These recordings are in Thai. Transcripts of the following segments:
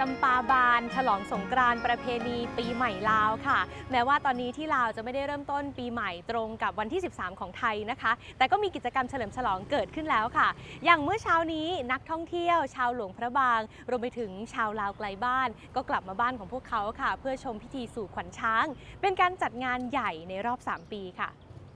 ำปาบานฉลองสงกรานต์ประเพณีปีใหม่ลาวค่ะแม้ว่าตอนนี้ที่ลาวจะไม่ได้เริ่มต้นปีใหม่ตรงกับวันที่ 13 ของไทยนะคะแต่ก็มีกิจกรรมเฉลิมฉลองเกิดขึ้นแล้วค่ะอย่างเมื่อเช้านี้นักท่องเที่ยวชาวหลวงพระบางรวมไปถึงชาวลาวไกลบ้านก็กลับมาบ้านของพวกเขาค่ะเพื่อชมพิธีสู่ขวัญช้างเป็นการจัดงานใหญ่ในรอบ 3 ปีค่ะ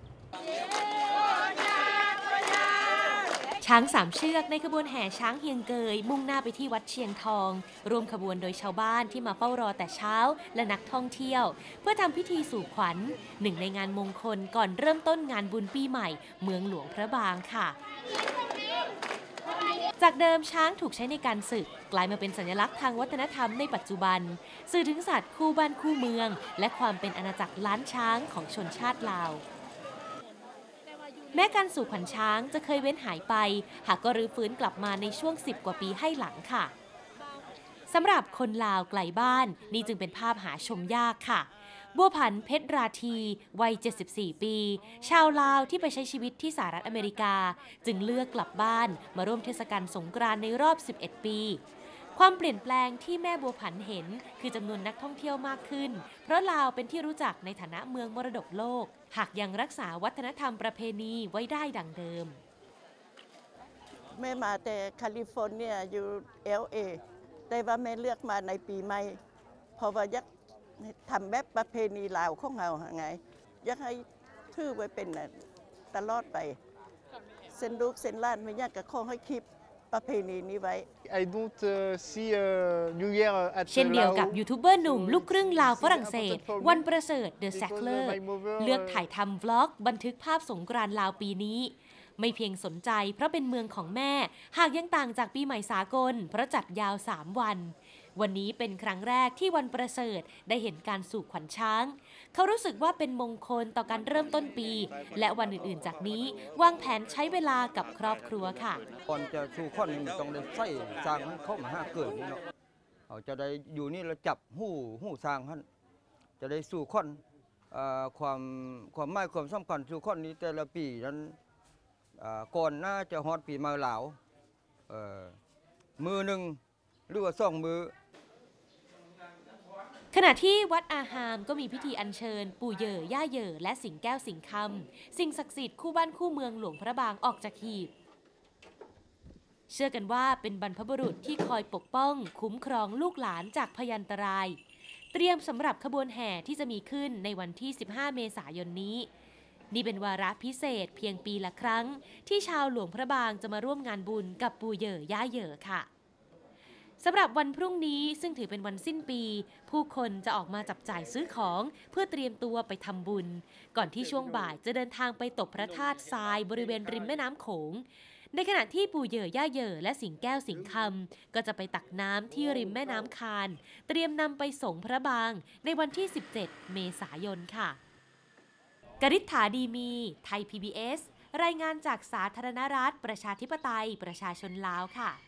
ช้าง3 เชือกในขบวนแห่ช้างเฮียงเกยมุ่งหน้าไปที่วัดเชียงทองรวมขบวนโดยชาวบ้านที่มาเฝ้ารอแต่เช้าและนักท่องเที่ยวเพื่อทำพิธีสู่ขวัญหนึ่งในงานมงคลก่อนเริ่มต้นงานบุญปีใหม่เมืองหลวงพระบางค่ะจากเดิมช้างถูกใช้ในการศึกกลายมาเป็นสัญลักษณ์ทางวัฒนธรรมในปัจจุบันสื่อถึงสัตว์คู่บ้านคู่เมืองและความเป็นอาณาจักรล้านช้างของชนชาติลาวแม้การสู่ขวัญช้างจะเคยเว้นหายไปหากก็รื้อฟื้นกลับมาในช่วง10 กว่าปีให้หลังค่ะสำหรับคนลาวไกลบ้านนี่จึงเป็นภาพหาชมยากค่ะบัวผันเพชรราทีวัย74 ปีชาวลาวที่ไปใช้ชีวิตที่สหรัฐอเมริกาจึงเลือกกลับบ้านมาร่วมเทศกาลสงกรานต์ในรอบ11 ปีความเปลี่ยนแปลงที่แม่บัวผันเห็นคือจำนวนนักท่องเที่ยวมากขึ้นเพราะลาวเป็นที่รู้จักในฐานะเมืองมรดกโลกหากยังรักษาวัฒนธรรมประเพณีไว้ได้ดังเดิมแม่มาแต่แคลิฟอร์เนียอยู่ LA แต่ว่าแม่เลือกมาในปีใหม่เพราะว่าอยากทำแบบประเพณีลาวของเราไงอยากให้ถือไว้เป็นตลอดไปเส้นลูกเส้นล้านไม่อยากจะขอให้คลิปประเพณีนี้ไว้เช่นเดียวกับยูทูบเบอร์หนุ่มลูกครึ่งลาวฝรั่งเศสวันประเสริฐเดอะแซคเลอร์เลือกถ่ายทำวล็อกบันทึกภาพสงกรานต์ลาวปีนี้ไม่เพียงสนใจเพราะเป็นเมืองของแม่หากยังต่างจากปีใหม่สากลเพราะจัดยาว3 วันวันนี้เป็นครั้งแรกที่วันประเสริฐได้เห็นการสู่ขวัญช้างเขารู้สึกว่าเป็นมงคลต่อการเริ่มต้นปีและวันอื่นๆจากนี้วางแผนใช้เวลากับครอบครัวค่ะก่อนจะสู่ขวัญนี่ต้องได้ใส่สร้างมันเข้ามาห้าเกิดนี่เนาะเขาจะได้อยู่นี่แล้วจับหูสร้างท่านจะได้สู่ขวัญความหมายความสำคัญสู่ขวัญนี้แต่ละปีนั้นก่อนน่าจะฮอดปีมาหลาวมือหนึ่งหรือว่า2 มือขณะที่วัดอาหามก็มีพิธีอัญเชิญปู่เหย่อย่าเหย่และสิงแก้วสิงคำสิ่งศักดิ์สิทธิ์คู่บ้านคู่เมืองหลวงพระบางออกจากหีบเชื่อกันว่าเป็นบรรพบุรุษที่คอยปกป้องคุ้มครองลูกหลานจากพยันตรายเตรียมสำหรับขบวนแห่ที่จะมีขึ้นในวันที่15 เมษายนนี้นี่เป็นวาระพิเศษเพียงปีละครั้งที่ชาวหลวงพระบางจะมาร่วมงานบุญกับปู่เหย่ย่าเหย่ค่ะสำหรับวันพรุ่งนี้ซึ่งถือเป็นวันสิ้นปีผู้คนจะออกมาจับจ่ายซื้อของเพื่อเตรียมตัวไปทำบุญก่อนที่ช่วงบ่ายจะเดินทางไปตบพระธาตุทรายบริเวณริมแม่น้ำโขงในขณะที่ปู่เหย่ย่าเหย่และสิงแก้วสิงคำก็จะไปตักน้ำที่ริมแม่น้ำคานเตรียมนำไปส่งพระบางในวันที่17 เมษายนค่ะกฤษฐาดีมีไทย PBS รายงานจากสาธารณรัฐประชาธิปไตยประชาชนลาวค่ะ